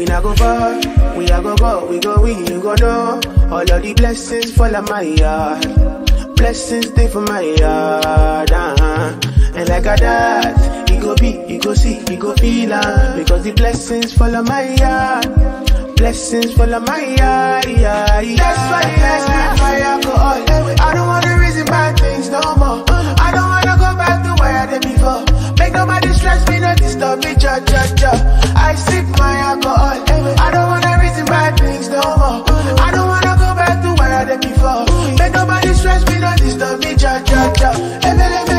We not go far, we are go, we go, you go know. All of the blessings fall on my yard. Blessings stay for my yard, And like a that, you go be, you go see, you go feel, because the blessings fall on my yard. Blessings fall on my yard, That's why I spend my alcohol. I don't wanna reason bad things no more. I don't wanna go back to where I did before. Make nobody stress me, not disturb me, I sip my alcohol. I don't wanna reason bad things no more. I don't wanna go back to where I did before. Make nobody stress me, not disturb me, Ebélébé,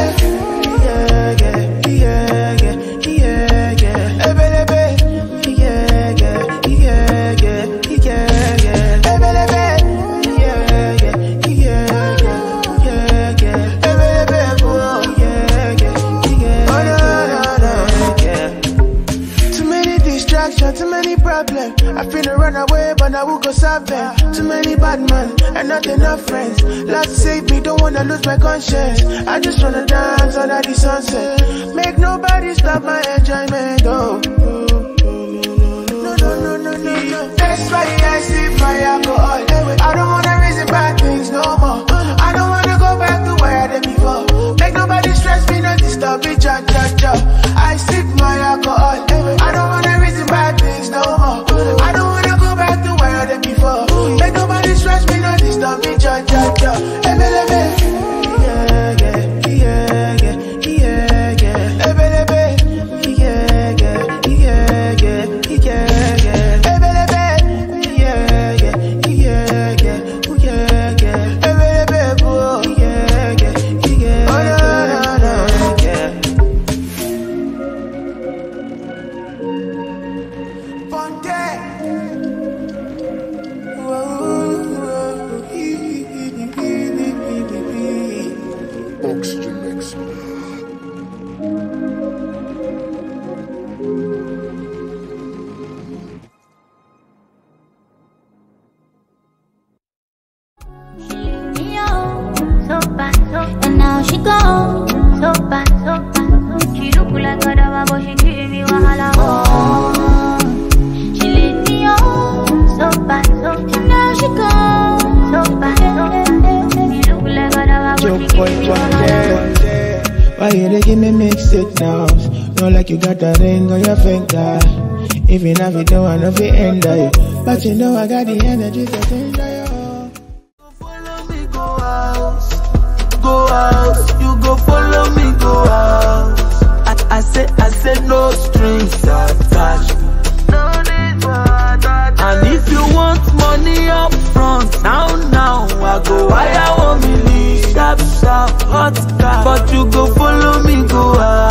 Ebélébé, too many problems. I finna run away, but I will go solve them. Too many bad men and not enough friends. Lord save me, don't wanna lose my conscience. I just wanna dance under the sunset. Make nobody stop my enjoyment. Oh, no. That's why I sip my alcohol. I don't wanna reason bad things no more. I don't wanna go back to where I did before. Make nobody stress me, not disturb me, I sip my alcohol. I don't wanna reason bad things no more. I don't wanna go back to where I did before. Make nobody stress me, not disturb me, Ebélébé, and now she gone, so bad. She look like whatever, but she give me wahala. Oh, she let me on, so bad. And now she gone, so bad. She look like whatever, but she give me wahala. Why you dey give me mixed signals? Know like you got that ring on your finger. Even if you don't wanna be end of you, but you know I got the energy to enjoy you. Follow me, go out. Go out, you go follow me, go out. I said no strings attached. No need to attach. And if you want money up front, now I go wire 1 million, sharp, hot car. But you go follow me, go out.